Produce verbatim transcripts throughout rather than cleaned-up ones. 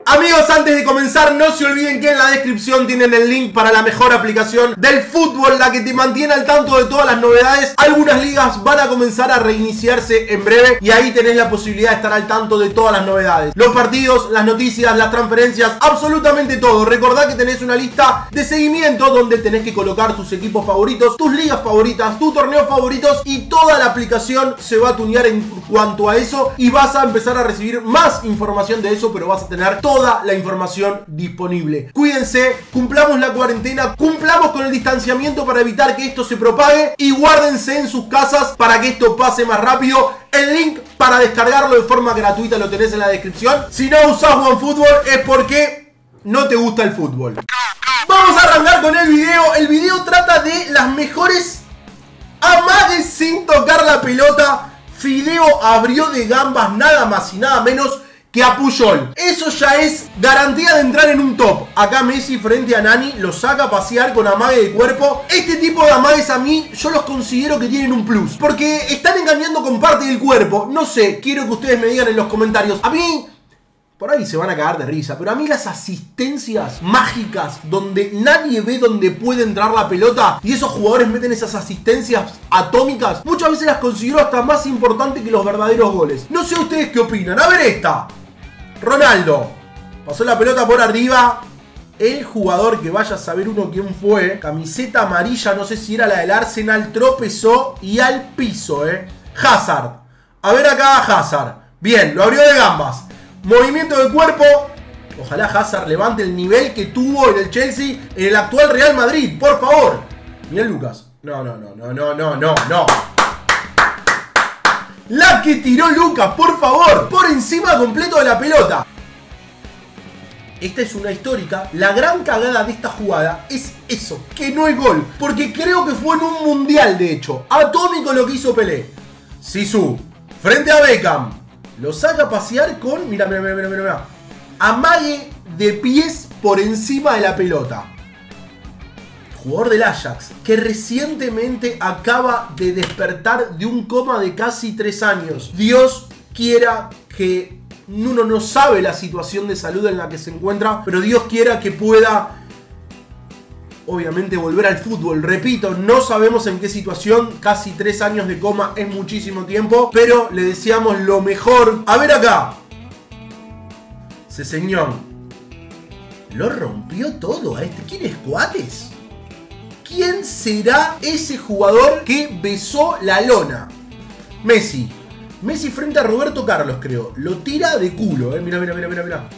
Amigos, antes de comenzar, no se olviden que en la descripción tienen el link para la mejor aplicación del fútbol, la que te mantiene al tanto de todas las novedades. Algunas ligas van a comenzar a reiniciarse en breve y ahí tenés la posibilidad de estar al tanto de todas las novedades. Los partidos, las noticias, las transferencias, absolutamente todo. Recordá que tenés una lista de seguimiento donde tenés que colocar tus equipos favoritos, tus ligas favoritas, tus torneos favoritos y toda la aplicación se va a tunear en cuanto a eso y vas a empezar a recibir más información de eso, pero vas a tener toda la información disponible. Cuídense, cumplamos la cuarentena, cumplamos con el distanciamiento para evitar que esto se propague y guárdense en sus casas para que esto pase más rápido. El link para descargarlo de forma gratuita lo tenés en la descripción. Si no usás OneFootball es porque no te gusta el fútbol. Vamos a arrancar con el video. El video trata de las mejores amagues sin tocar la pelota. Fideo abrió de gambas nada más y nada menos que a Puyol. Eso ya es garantía de entrar en un top. Acá Messi frente a Nani lo saca a pasear con amague de cuerpo. Este tipo de amagues a mí yo los considero que tienen un plus, porque están engañando con parte del cuerpo. No sé, quiero que ustedes me digan en los comentarios. A mí, por ahí se van a cagar de risa, pero a mí las asistencias mágicas donde nadie ve dónde puede entrar la pelota y esos jugadores meten esas asistencias atómicas, muchas veces las considero hasta más importantes que los verdaderos goles. No sé ustedes qué opinan. A ver esta. Ronaldo pasó la pelota por arriba. El jugador, que vaya a saber uno quién fue, camiseta amarilla, no sé si era la del Arsenal, tropezó y al piso, eh. Hazard. A ver acá a Hazard. Bien, lo abrió de gambas. Movimiento de cuerpo. Ojalá Hazard levante el nivel que tuvo en el Chelsea, en el actual Real Madrid, por favor. Mirá Lucas. No, no, no, no, no, no, no, no. La que tiró Lucas, por favor. Por encima completo de la pelota. Esta es una histórica. La gran cagada de esta jugada es eso, que no es gol. Porque creo que fue en un mundial, de hecho. Atómico lo que hizo Pelé. Zizou, frente a Beckham. Lo saca a pasear con, mira, mira, mira, mira, mira, amague de pies por encima de la pelota. Jugador del Ajax, que recientemente acaba de despertar de un coma de casi tres años. Dios quiera que uno no sabe la situación de salud en la que se encuentra, pero Dios quiera que pueda, obviamente, volver al fútbol. Repito, no sabemos en qué situación. Casi tres años de coma es muchísimo tiempo, pero le deseamos lo mejor. A ver acá. Seseñón. Lo rompió todo a este. ¿Quién es Coates? ¿Quién será ese jugador que besó la lona? Messi. Messi frente a Roberto Carlos, creo. Lo tira de culo, eh. Mira, mira, mira, mira, mira.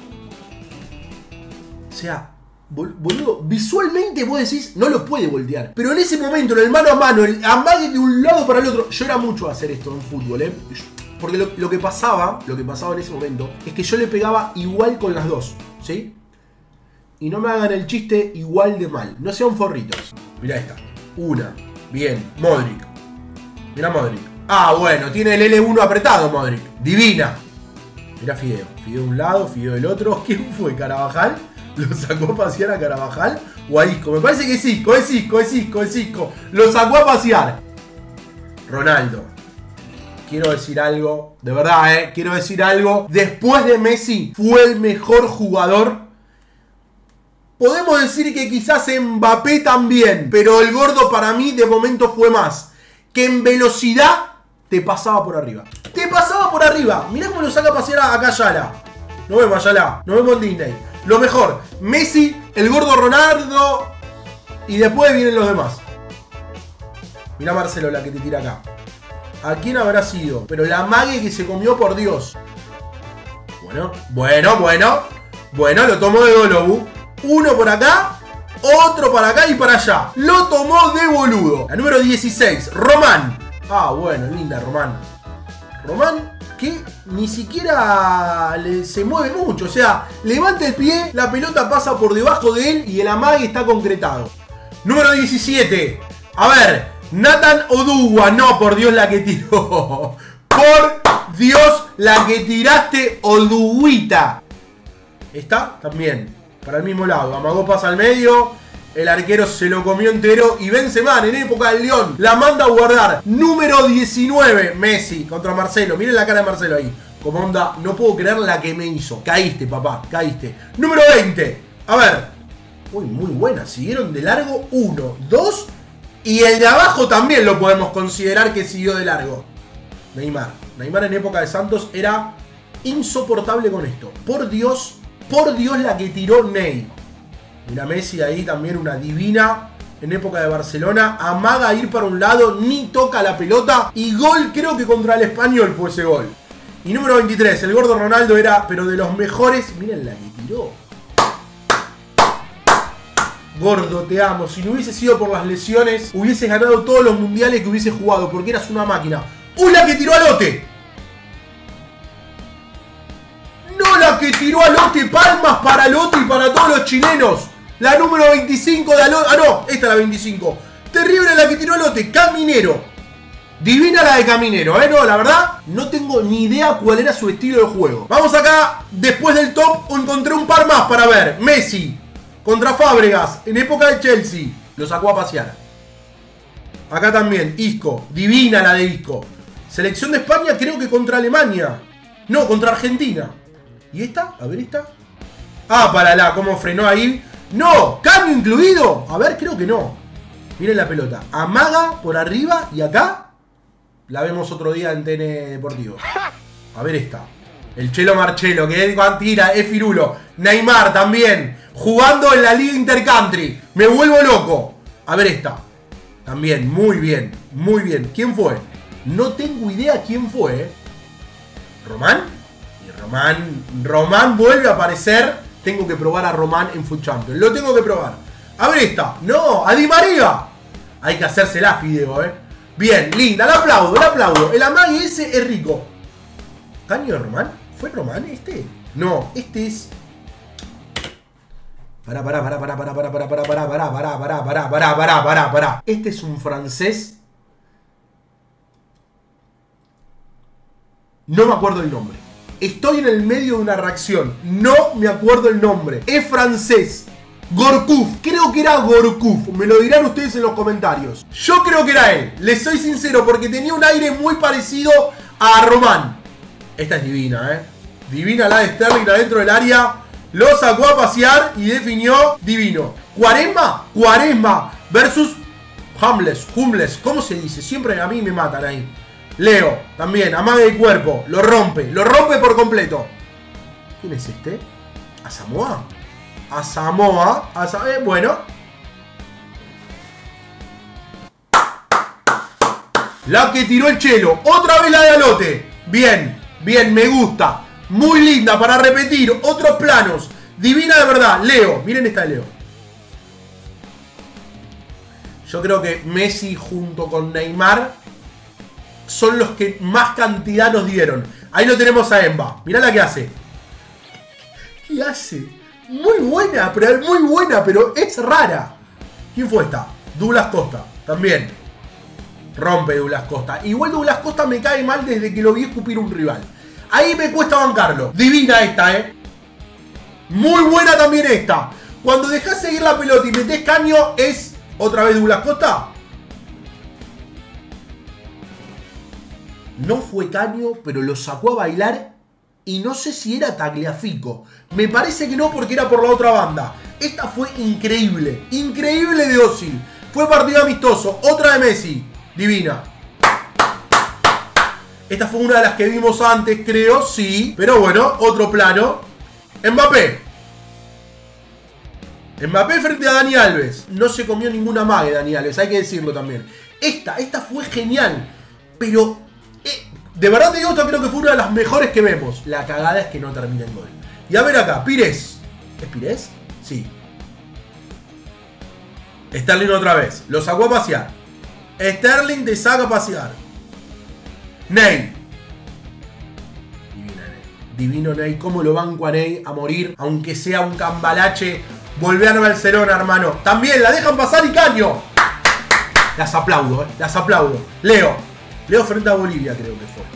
O sea, boludo, visualmente vos decís, no lo puede voltear. Pero en ese momento, en el mano a mano, el amague de un lado para el otro. Yo era mucho a hacer esto en fútbol, ¿eh? Porque lo, lo que pasaba, lo que pasaba en ese momento, es que yo le pegaba igual con las dos, ¿sí? Y no me hagan el chiste igual de mal. No sean forritos. Mirá esta. Una. Bien. Modric. Mirá Modric. Ah, bueno, tiene el L uno apretado Modric. Divina. Mirá Fideo. Fideo de un lado, Fideo del otro. ¿Quién fue? ¿Carabajal? ¿Lo sacó a pasear a Carabajal? ¿O a Isco? Me parece que es Isco, es Isco, es Isco, es Isco. Lo sacó a pasear. Ronaldo. Quiero decir algo. De verdad, eh. Quiero decir algo. Después de Messi, fue el mejor jugador. Podemos decir que quizás Mbappé también. Pero el gordo para mí de momento fue más. Que en velocidad te pasaba por arriba. Te pasaba por arriba. Mirá cómo lo saca a pasear a Ayala. Nos vemos Ayala. Nos vemos en Disney. Lo mejor, Messi, el gordo Ronaldo. Y después vienen los demás. Mirá Marcelo la que te tira acá. ¿A quién habrá sido? Pero la mague que se comió, por Dios. Bueno, bueno, bueno. Bueno, lo tomó de Dolobu. Uno por acá. Otro para acá y para allá. Lo tomó de boludo. La número dieciséis, Román. Ah, bueno, linda Román. Román, que ni siquiera le, se mueve mucho. O sea, levanta el pie, la pelota pasa por debajo de él y el amague está concretado. Número diecisiete. A ver, Nathan Oduwa. No, por Dios la que tiró. Por Dios la que tiraste, Oduwita. ¿Está? También. Para el mismo lado. Amagó pasa al medio. El arquero se lo comió entero. Y Benzema, en época del León, la manda a guardar. Número diecinueve, Messi contra Marcelo. Miren la cara de Marcelo ahí. Como onda, no puedo creer la que me hizo. Caíste, papá, caíste. Número veinte. A ver. Uy, muy buena. Siguieron de largo. Uno, dos. Y el de abajo también lo podemos considerar que siguió de largo. Neymar. Neymar en época de Santos era insoportable con esto. Por Dios, por Dios la que tiró Ney. Mira Messi ahí también una divina. En época de Barcelona, amaga a ir para un lado, ni toca la pelota. Y gol, creo que contra el Español fue ese gol. Y número veintitrés, el gordo Ronaldo era, pero de los mejores. Miren la que tiró. Gordo, te amo. Si no hubiese sido por las lesiones, hubieses ganado todos los mundiales que hubieses jugado, porque eras una máquina. ¡Uy, la que tiró a Lote! ¡No, la que tiró a Lote! Palmas para Lote y para todos los chilenos. La número veinticinco de Alote. Ah, no, esta es la veinticinco. Terrible la que tiró Alote. Caminero. Divina la de Caminero, ¿eh? No, la verdad, no tengo ni idea cuál era su estilo de juego. Vamos acá, después del top, encontré un par más para ver. Messi contra Fábregas, en época de Chelsea. Lo sacó a pasear. Acá también, Isco. Divina la de Isco. Selección de España, creo que contra Alemania. No, contra Argentina. ¿Y esta? A ver, esta. Ah, para la, cómo frenó ahí. No, cambio incluido. A ver, creo que no. Miren la pelota. Amaga por arriba y acá la vemos otro día en T N Deportivo. A ver esta. El Chelo Marchelo, que es tira, es firulo. Neymar también. Jugando en la Liga Intercountry. Me vuelvo loco. A ver esta. También, muy bien. Muy bien. ¿Quién fue? No tengo idea quién fue. ¿eh? ¿Román? Y Román. Román vuelve a aparecer. Tengo que probar a Román en Foot Champions. Lo tengo que probar. A ver esta. No, a Di María. Hay que hacérsela, Fideo, ¿eh? Bien, linda. Le aplaudo, le aplaudo. El amague ese es rico. ¿Caño de Román? ¿Fue Román este? No, este es... Pará, pará, pará, pará, pará, pará, pará, pará, pará, pará, pará, pará, pará, pará, pará, pará, pará. Este es un francés. No me acuerdo el nombre. Estoy en el medio de una reacción. No me acuerdo el nombre. Es francés. Gourcuff. Creo que era Gourcuff. Me lo dirán ustedes en los comentarios. Yo creo que era él. Les soy sincero porque tenía un aire muy parecido a Román. Esta es divina, ¿eh? Divina la de Sterling adentro del área. Lo sacó a pasear y definió divino. Cuaresma. Cuaresma versus Humbles. Humbles. ¿Cómo se dice? Siempre a mí me matan ahí. Leo, también, amaga de cuerpo, lo rompe, lo rompe por completo. ¿Quién es este? ¿Asamoah? Asamoah, Asa eh, bueno. La que tiró el Chelo, otra vez la de Alote. Bien, bien, me gusta. Muy linda para repetir, otros planos. Divina de verdad, Leo, miren esta de Leo. Yo creo que Messi junto con Neymar son los que más cantidad nos dieron. Ahí lo tenemos a Emba. Mirá la que hace. ¿Qué hace? Muy buena, pero muy buena, pero es rara. ¿Quién fue esta? Douglas Costa. También. Rompe Douglas Costa. Igual Douglas Costa me cae mal desde que lo vi escupir un rival. Ahí me cuesta bancarlo. Divina esta, ¿eh? Muy buena también esta. Cuando dejás seguir la pelota y metés caño, es otra vez Douglas Costa. No fue caño, pero lo sacó a bailar y no sé si era Tagliafico. Me parece que no porque era por la otra banda. Esta fue increíble, increíble de Özil. Fue partido amistoso, otra de Messi. Divina. Esta fue una de las que vimos antes, creo, sí. Pero bueno, otro plano. Mbappé. Mbappé frente a Dani Alves. No se comió ninguna mague Dani Alves, hay que decirlo también. Esta, esta fue genial. Pero... Eh, de verdad te digo, esto creo que fue una de las mejores que vemos. La cagada es que no termina en gol. Y a ver acá, Pires. ¿Es Pires? Sí. Sterling otra vez. Lo sacó a pasear. Sterling te saca a pasear. Ney. Divina Ney. Divino Ney. Cómo lo banco a Ney a morir. Aunque sea un cambalache. Volvé a Barcelona, hermano. También la dejan pasar y caño. Las aplaudo, eh. Las aplaudo. Leo. Leo frente a Bolivia, creo que fue.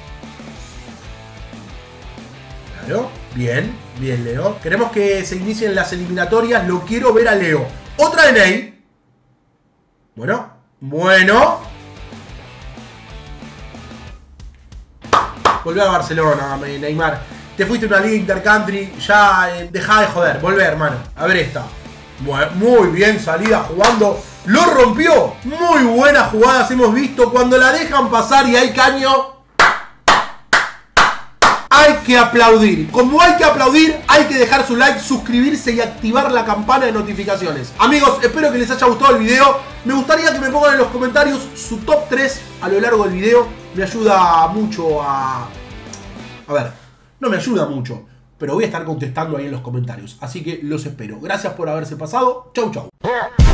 Claro. Bien. Bien, Leo. Queremos que se inicien las eliminatorias. Lo quiero ver a Leo. Otra de Ney. Bueno. Bueno. Volvé a Barcelona, Neymar. Te fuiste a una liga intercountry, ya eh, dejá de joder. Volvé, hermano. A ver esta. Muy bien salida jugando. Lo rompió. Muy buenas jugadas hemos visto. Cuando la dejan pasar y hay caño, hay que aplaudir. Como hay que aplaudir, hay que dejar su like, suscribirse y activar la campana de notificaciones. Amigos, espero que les haya gustado el video. Me gustaría que me pongan en los comentarios su top tres a lo largo del video. Me ayuda mucho a... A ver, no me ayuda mucho, pero voy a estar contestando ahí en los comentarios. Así que los espero. Gracias por haberse pasado. Chau, chau.